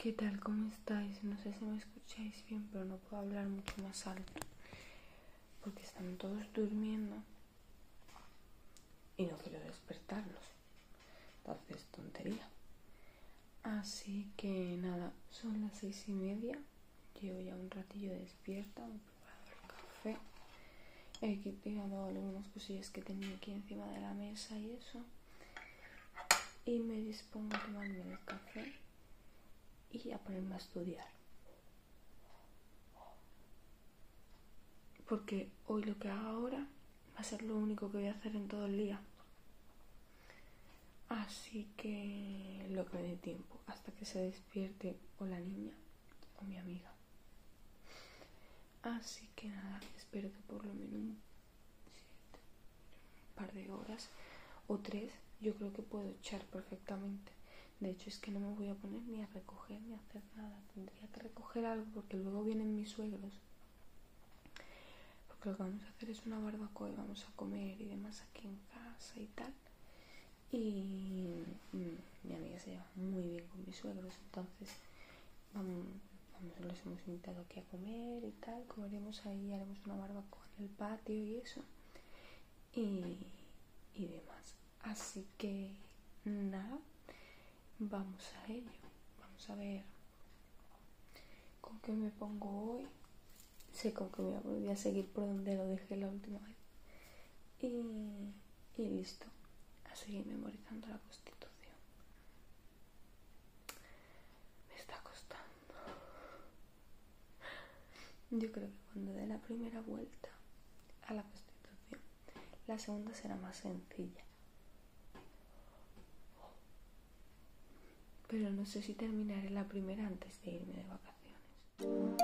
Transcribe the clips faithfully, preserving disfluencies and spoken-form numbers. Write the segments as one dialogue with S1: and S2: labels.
S1: ¿Qué tal? ¿Cómo estáis? No sé si me escucháis bien, pero no puedo hablar mucho más alto porque están todos durmiendo y no quiero despertarlos. Entonces, tontería. Así que nada, son las seis y media. Llevo ya un ratillo despierta, me he preparado el café. He quitado algunas cosillas que tenía aquí encima de la mesa y eso. Y me dispongo a tomarme el café y a ponerme a estudiar. Porque hoy lo que haga ahora va a ser lo único que voy a hacer en todo el día. Así que lo que me dé tiempo, hasta que se despierte o la niña o mi amiga. Así que nada, espero que por lo menos un, siete, un par de horas o tres, yo creo que puedo echar perfectamente. De hecho es que no me voy a poner ni a recoger ni a hacer nada. Tendría que recoger algo porque luego vienen mis suegros. Porque lo que vamos a hacer es una barbacoa y vamos a comer y demás aquí en casa y tal. Y mmm, mi amiga se lleva muy bien con mis suegros, entonces vamos, vamos, les hemos invitado aquí a comer y tal. Comeremos ahí, haremos una barbacoa en el patio y eso. Y, y demás. Así que nada, vamos a ello. Vamos a ver con qué me pongo hoy. Sé con qué me voy a seguir por donde lo dejé la última vez. Y, y listo. A seguir memorizando la Constitución. Me está costando. Yo creo que cuando dé la primera vuelta a la Constitución, la segunda será más sencilla. Pero no sé si terminaré la primera antes de irme de vacaciones.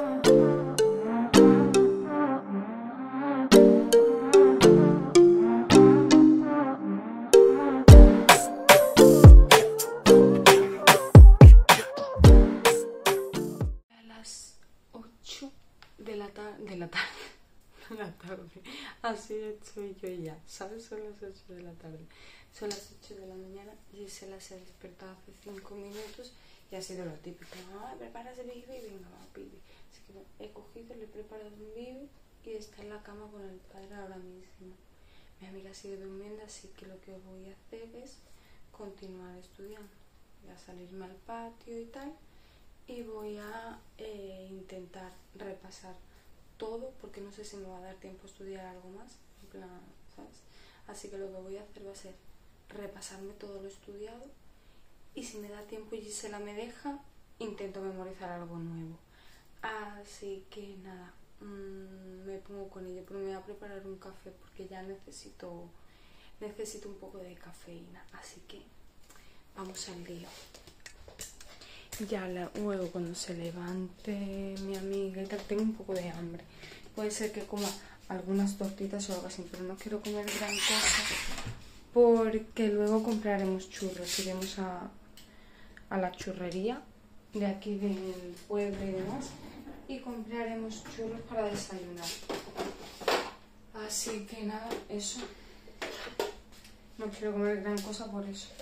S1: A las ocho de la tarde, de la tarde, de la tarde, así estoy yo ya, ¿sabes? Son las ocho de la tarde. Son las ocho de la mañana, Gisela se ha despertado hace cinco minutos y ha sido lo típico. Mamá, preparas el bibi, venga, vamos, bibi. Así que bueno, he cogido, le he preparado un bibi y está en la cama con el padre ahora mismo. Mi amiga sigue durmiendo, así que lo que voy a hacer es continuar estudiando. Voy a salirme al patio y tal y voy a eh, intentar repasar todo porque no sé si me va a dar tiempo a estudiar algo más, en plan, ¿sabes? Así que lo que voy a hacer va a ser repasarme todo lo estudiado y si me da tiempo y Gisela me deja, intento memorizar algo nuevo. Así que nada, mmm, me pongo con ello, pero me voy a preparar un café porque ya necesito, necesito un poco de cafeína. Así que vamos al lío. Ya la, luego cuando se levante mi amiga y tal, tengo un poco de hambre. Puede ser que coma algunas tortitas o algo así, pero no quiero comer gran cosa porque luego compraremos churros. Iremos a, a la churrería de aquí del pueblo y demás y compraremos churros para desayunar. Así que nada, eso. No quiero comer gran cosa por eso.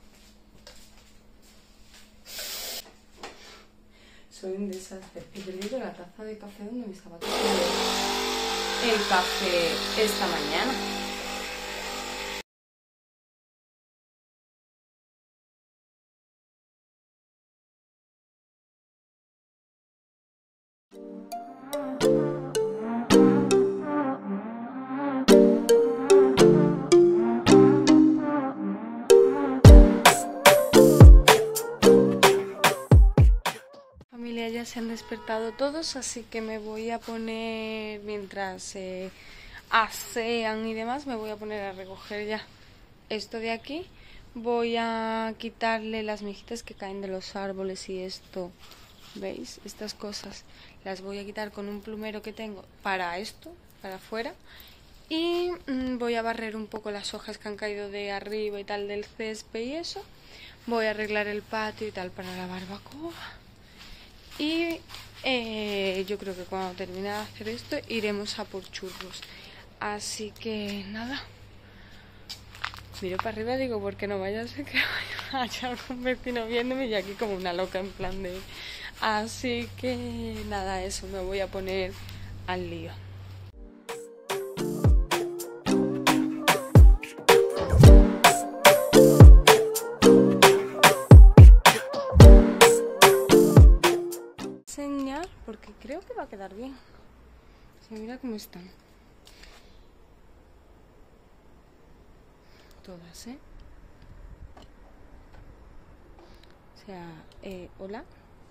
S1: Soy un desastre. He perdido la taza de café donde me estaba tomando el café esta mañana. Familia, ya se han despertado todos, así que me voy a poner, mientras eh, asean y demás, me voy a poner a recoger ya esto de aquí. Voy a quitarle las mijitas que caen de los árboles y esto, ¿veis? Estas cosas las voy a quitar con un plumero que tengo para esto, para afuera. Y mmm, voy a barrer un poco las hojas que han caído de arriba y tal del césped y eso. Voy a arreglar el patio y tal para la barbacoa. Y eh, yo creo que cuando termine de hacer esto iremos a por churros. Así que nada, Miro para arriba y digo, porque no vaya a ser que haya algún vecino viéndome y aquí como una loca en plan de... Así que nada, eso, me voy a poner al lío. Enseñar, porque creo que va a quedar bien. Se mira cómo están. Todas, ¿eh? O sea, eh, hola.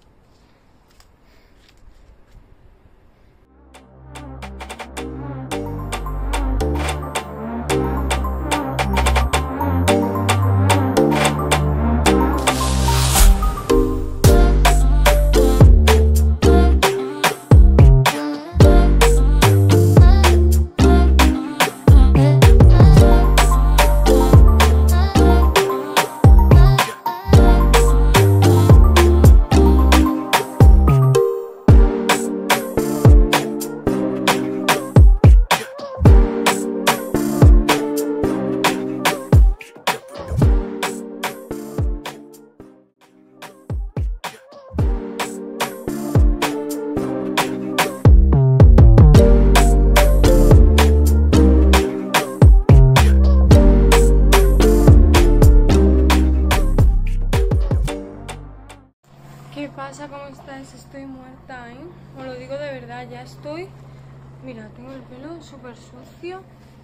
S1: ¿Qué pasa? ¿Cómo estáis? Estoy muerta, ¿eh? Os lo digo de verdad, ya estoy... Mira, tengo el pelo súper sucio.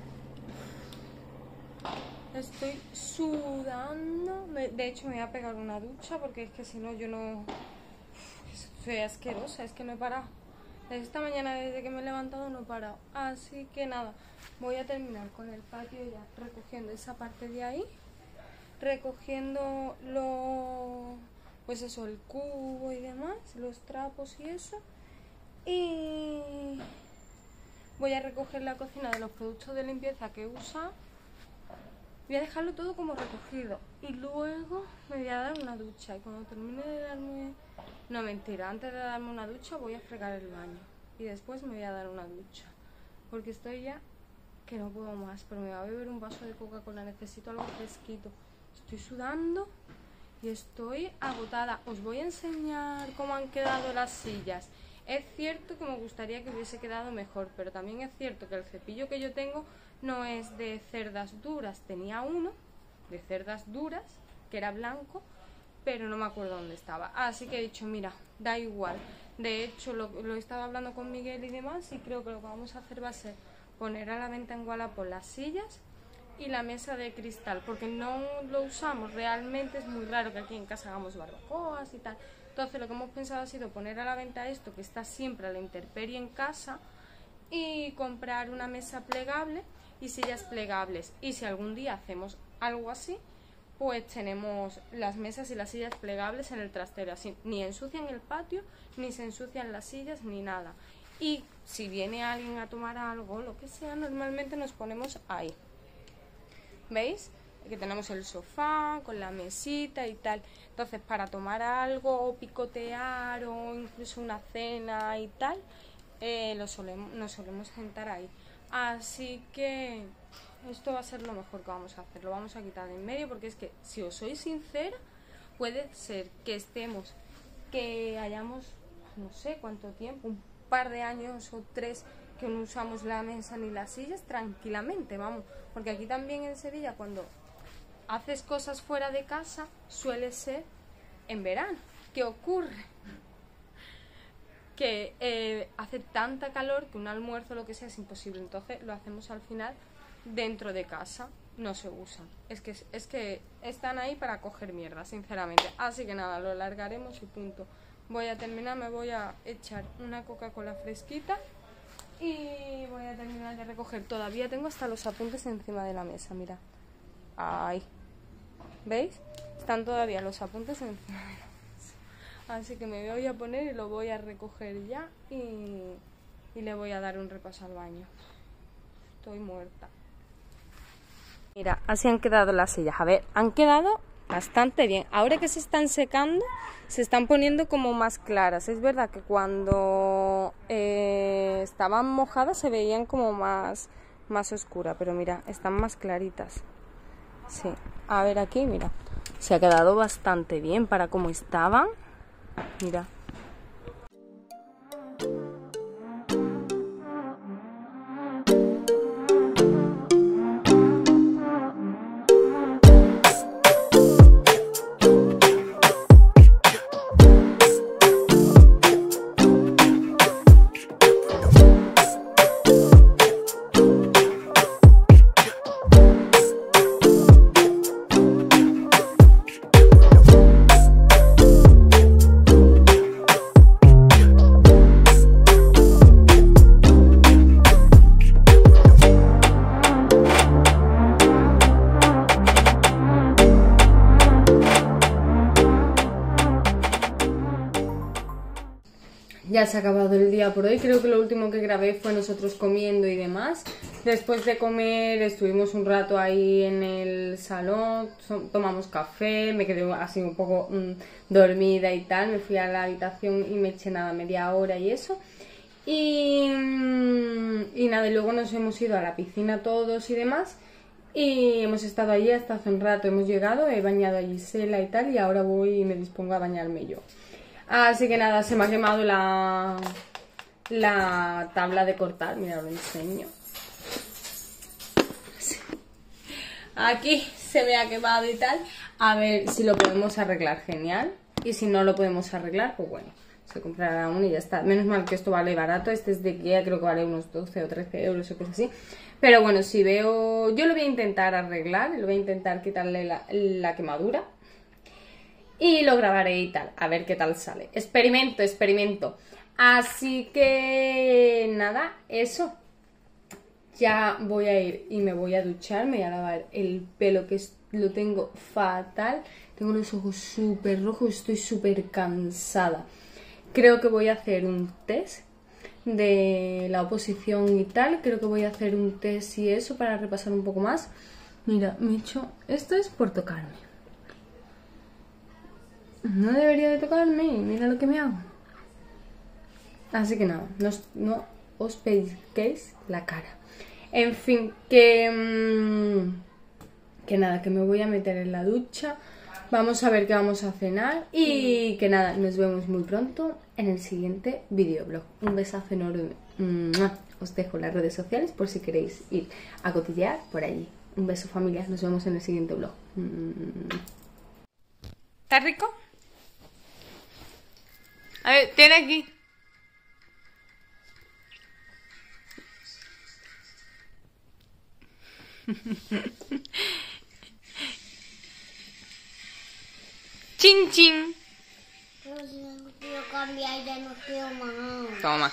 S1: Estoy sudando. De hecho, me voy a pegar una ducha porque es que si no yo no... Soy asquerosa, es que no he parado. Desde esta mañana, desde que me he levantado, no he parado. Así que nada, voy a terminar con el patio ya, recogiendo esa parte de ahí. Recogiendo lo... Pues eso, el cubo y demás, los trapos y eso. Y voy a recoger la cocina de los productos de limpieza que usa. Voy a dejarlo todo como recogido. Y luego me voy a dar una ducha. Y cuando termine de darme... No, mentira, antes de darme una ducha voy a fregar el baño. Y después me voy a dar una ducha. Porque estoy ya que no puedo más. Pero me voy a beber un vaso de Coca-Cola. Necesito algo fresquito. Estoy sudando. Y estoy agotada. Os voy a enseñar cómo han quedado las sillas. Es cierto que me gustaría que hubiese quedado mejor, pero también es cierto que el cepillo que yo tengo no es de cerdas duras. Tenía uno de cerdas duras, que era blanco, pero no me acuerdo dónde estaba. Así que he dicho, mira, da igual. De hecho, lo, lo he estado hablando con Miguel y demás, y creo que lo que vamos a hacer va a ser poner a la venta en Wallapop las sillas y la mesa de cristal, porque no lo usamos realmente. Es muy raro que aquí en casa hagamos barbacoas y tal. Entonces lo que hemos pensado ha sido poner a la venta esto, que está siempre a la intemperie en casa, y comprar una mesa plegable y sillas plegables. Y si algún día hacemos algo así, pues tenemos las mesas y las sillas plegables en el trastero, así ni ensucian el patio, ni se ensucian las sillas, ni nada. Y si viene alguien a tomar algo, lo que sea, normalmente nos ponemos ahí. ¿Veis? Que tenemos el sofá con la mesita y tal. Entonces, para tomar algo o picotear o incluso una cena y tal, eh, lo solemos, nos solemos sentar ahí. Así que esto va a ser lo mejor que vamos a hacer. Lo vamos a quitar de en medio, porque es que, si os soy sincera, puede ser que estemos, que hayamos, no sé cuánto tiempo, un par de años o tres, que no usamos la mesa ni las sillas tranquilamente, vamos. Porque aquí también en Sevilla, cuando haces cosas fuera de casa, suele ser en verano. ¿Qué ocurre? Que eh, hace tanta calor que un almuerzo o lo que sea es imposible. Entonces lo hacemos al final dentro de casa, no se usan. Es que, es que están ahí para coger mierda, sinceramente. Así que nada, lo largaremos y punto. Voy a terminar, me voy a echar una Coca-Cola fresquita y voy a terminar de recoger. Todavía tengo hasta los apuntes encima de la mesa, mira. Ahí. ¿Veis? Están todavía los apuntes encima de la mesa. Así que me voy a poner y lo voy a recoger ya y, y le voy a dar un repaso al baño. Estoy muerta. Mira, así han quedado las sillas. A ver, han quedado bastante bien. Ahora que se están secando, se están poniendo como más claras. Es verdad que cuando eh, estaban mojadas se veían como más, más oscuras, pero mira, están más claritas. Sí, a ver aquí, mira. Se ha quedado bastante bien para cómo estaban. Mira. Ya se ha acabado el día por hoy, creo que lo último que grabé fue nosotros comiendo y demás. Después de comer estuvimos un rato ahí en el salón, tomamos café, me quedé así un poco mmm, dormida y tal, me fui a la habitación y me eché nada, media hora y eso. Y, y nada, y luego nos hemos ido a la piscina todos y demás. Y hemos estado allí hasta hace un rato, hemos llegado, he bañado a Gisela y tal, y ahora voy y me dispongo a bañarme yo. Así que nada, se me ha quemado la, la tabla de cortar. Mira, lo enseño. Aquí se me ha quemado y tal. A ver si lo podemos arreglar, genial. Y si no lo podemos arreglar, pues bueno, se comprará uno y ya está. Menos mal que esto vale barato. Este es de Ikea, creo que vale unos doce o trece euros o cosas así. Pero bueno, si veo... Yo lo voy a intentar arreglar, lo voy a intentar quitarle la, la quemadura. Y lo grabaré y tal, a ver qué tal sale. Experimento, experimento. Así que nada, eso. Ya voy a ir y me voy a duchar, me voy a lavar el pelo que es, lo tengo fatal. Tengo los ojos súper rojos, estoy súper cansada. Creo que voy a hacer un test de la oposición y tal. Creo que voy a hacer un test y eso para repasar un poco más. Mira, me he hecho... Esto es por tocarme. No debería de tocarme, mira lo que me hago. Así que nada, no, no os pellizquéis la cara. En fin, que... Mmm, que nada, que me voy a meter en la ducha. Vamos a ver qué vamos a cenar. Y que nada, nos vemos muy pronto en el siguiente videoblog. Un besazo enorme. Os dejo las redes sociales por si queréis ir a cotillear por allí. Un beso, familia, nos vemos en el siguiente vlog. ¿Está rico? A ver, tiene aquí. Chin chin.
S2: Pero si no quiero cambiar, ya no quiero más.
S1: Toma.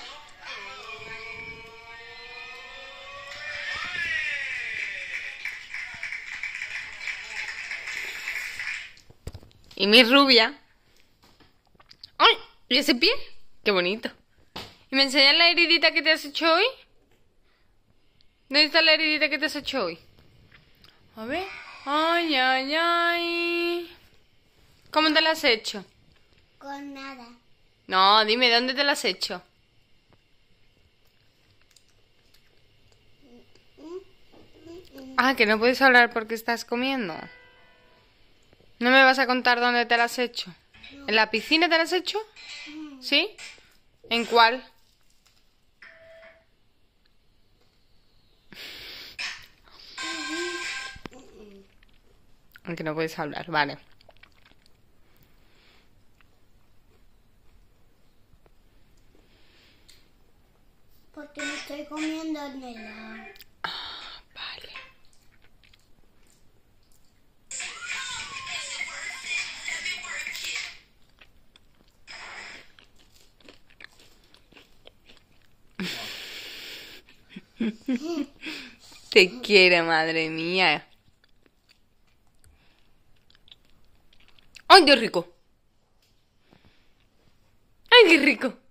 S1: Y mi rubia. ¡Ay! ¿Y ese pie? ¡Qué bonito! ¿Y me enseñas la heridita que te has hecho hoy? ¿Dónde está la heridita que te has hecho hoy? A ver. ¡Ay, ay, ay! ¿Cómo te la has hecho?
S2: Con nada.
S1: No, dime, ¿dónde te la has hecho? Ah, que no puedes hablar porque estás comiendo. ¿No me vas a contar dónde te la has hecho? No. ¿En la piscina te la has hecho? Mm. ¿Sí? ¿En cuál? Aunque no puedes hablar, vale.
S2: Porque me estoy comiendo en helado.
S1: Ah, vale. Te quiero, madre mía. ¡Ay, qué rico! ¡Ay, qué rico!